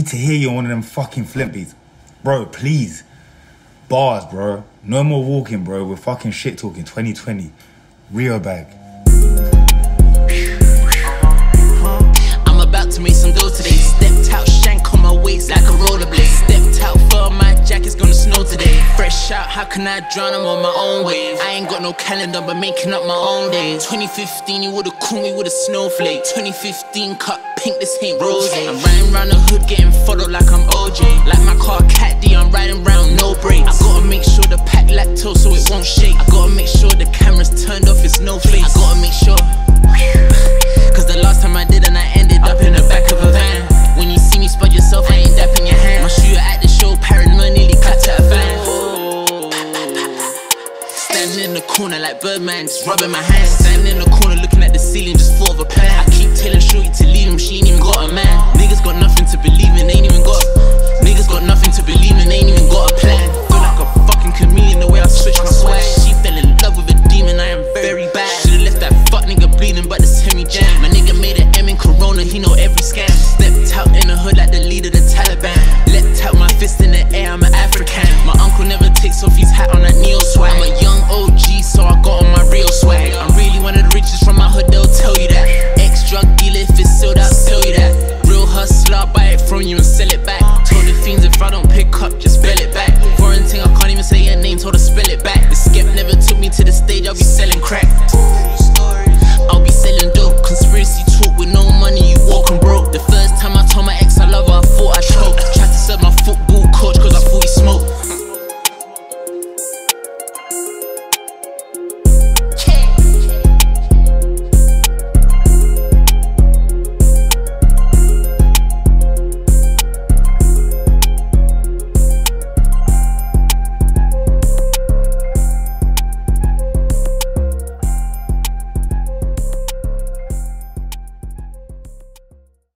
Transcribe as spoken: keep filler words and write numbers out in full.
need to hear you on one of them fucking flip beats. Bro, please. Bars, bro. No more walking, bro. We're fucking shit talking. twenty twenty. REUEL bag. I'm about to make some dough today. Stepped out, shank on my waist like a rollerblade. Stepped out, fur my jacket's gonna snow today. Fresh out, how can I drown? I'm on my own wave. I ain't got no calendar, but making up my own days. twenty fifteen, you would've called me with a snowflake. twenty fifteen, cut pink, this ain't rose. I'm riding round the hood, getting followed like I'm O J. Like my car, Cat D, I'm riding round, no brakes. I gotta make sure the pack lactose so it won't shake. I gotta make sure the camera's turned off, it's no face. I gotta make sure. Cause the last time I did and I ended up in the back of a van. When you see me spot yourself, I ain't dapping your hand. My shooter at the show, paranoid, nearly clapped at a van. Standing in the corner like Birdman, just rubbing my hands. Standing in the corner looking at the ceiling, just thought of a plan. I keep telling Shorty to leave him, she ain't even got a man. Niggas got nothing to believe in, ain't even got. Niggas got nothing to believe in, ain't even got a plan. Feel like a fucking chameleon the way I switch my swag. She fell in love with a demon, I am very bad. Should've left that fuck nigga bleeding, but it's him he jam. My nigga made an M in Corona, he know every scam. Stepped out in the hood like the leader of the Taliban. Let out my fist in the air, I'm an African. My uncle never takes off his hat on that neo swag. I'm a young O G, so I got on my real swag. I'm really one of the richest from my hood, they'll tell you that. Ex-drug dealer, if it's sold out, tell you that. Real hustler, buy it from you and sell it back. Told the fiends if I don't pick up, just spell it back. Foreign thing, I can't even say your name, told her spell it back. The skep never took me to the stage, I'll be selling crack.